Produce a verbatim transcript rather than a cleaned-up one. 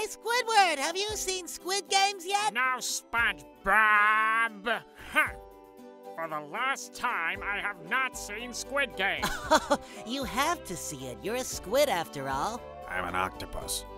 Hey, Squidward, have you seen Squid Games yet? No, SpongeBob. Huh. For the last time, I have not seen Squid Game. You have to see it. You're a squid after all. I'm an octopus.